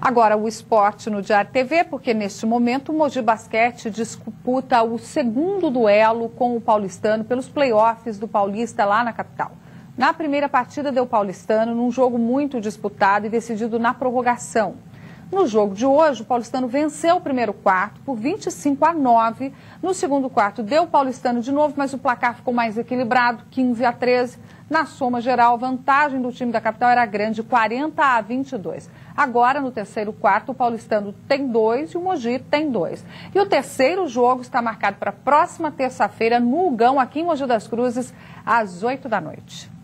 Agora o esporte no Diário TV, porque neste momento o Mogi Basquete disputa o segundo duelo com o paulistano pelos playoffs do Paulista lá na capital. Na primeira partida deu paulistano num jogo muito disputado e decidido na prorrogação. No jogo de hoje, o paulistano venceu o primeiro quarto por 25-9. No segundo quarto deu o paulistano de novo, mas o placar ficou mais equilibrado, 15-13. Na soma geral, a vantagem do time da capital era grande, 40-22. Agora, no terceiro quarto, o paulistano tem 2 e o Mogi tem 2. E o terceiro jogo está marcado para a próxima terça-feira, no Hugão, aqui em Mogi das Cruzes, às 8 da noite.